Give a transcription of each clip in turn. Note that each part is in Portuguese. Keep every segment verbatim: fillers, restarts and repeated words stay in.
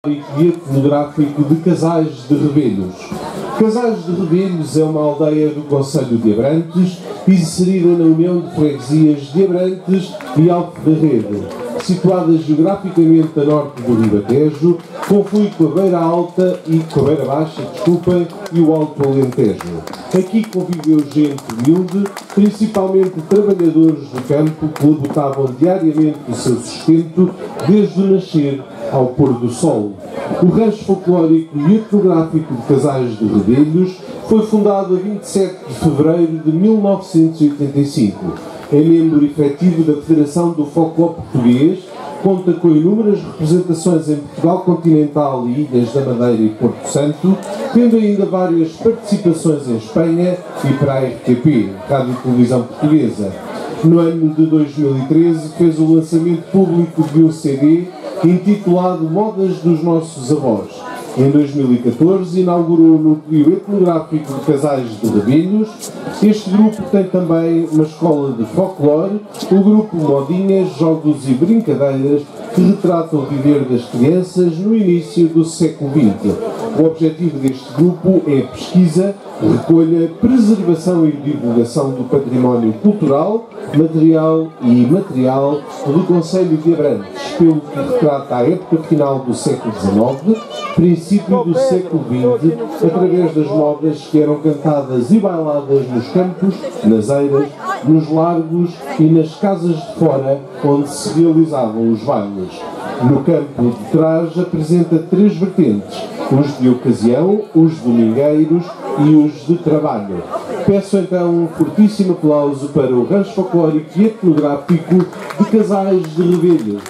e etnográfico de Casais de Rebelhos. Casais de Rebelhos é uma aldeia do concelho de Abrantes, inserida na União de Freguesias de Abrantes e Alto da Rede, situada geograficamente a norte do Ribatejo, conflui com a Beira Alta e com a Beira Baixa, desculpem, e o Alto Alentejo. Aqui conviveu gente humilde, principalmente trabalhadores do campo que labutavam diariamente o seu sustento desde o nascer ao pôr do sol. O rancho folclórico e etnográfico de Casais de Rebelhos foi fundado a vinte e sete de fevereiro de mil novecentos e oitenta e cinco. É membro efetivo da Federação do Folclore Português, conta com inúmeras representações em Portugal continental e Ilhas da Madeira e Porto Santo, tendo ainda várias participações em Espanha e para a R T P, Rádio e Televisão Portuguesa. No ano de dois mil e treze fez o lançamento público de um C D intitulado Modas dos Nossos Avós. Em dois mil e catorze inaugurou o núcleo etnográfico de Casais de Rebelhos. Este grupo tem também uma escola de folclore, o grupo Modinhas, Jogos e Brincadeiras, que retrata o viver das crianças no início do século vinte. O objetivo deste grupo é a pesquisa, recolha, preservação e divulgação do património cultural, material e imaterial do concelho de Abrantes, pelo que retrata a época final do século dezenove, princípio do século vinte, através das modas que eram cantadas e bailadas nos campos, nas eiras, nos largos e nas casas de fora, onde se realizavam os bailes. No campo de trás apresenta três vertentes: os de ocasião, os domingueiros e os de trabalho. Peço então um fortíssimo aplauso para o rancho folclórico e etnográfico de Casais de Rebelhos.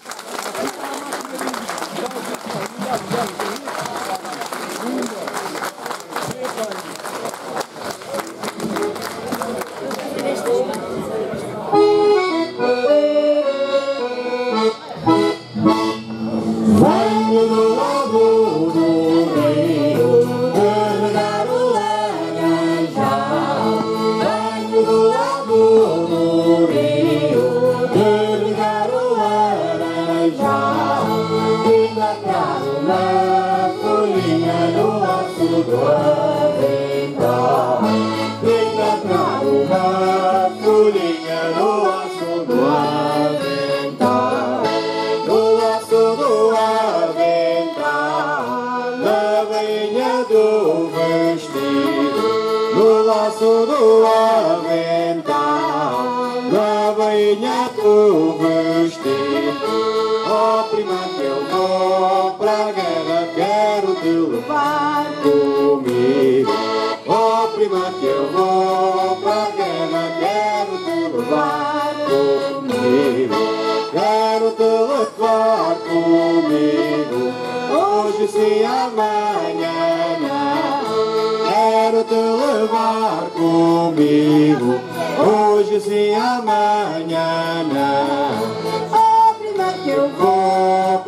No laço do avental, na bainha do vestido. Oh, prima, que eu vou pra guerra, quero te levar comigo. Oh, prima, que eu vou pra guerra, quero te levar comigo. Quero te levar comigo, hoje sim, amanhã não. Quero te levar comigo, hoje sim, amanhã não. Oh, prima, que eu Vou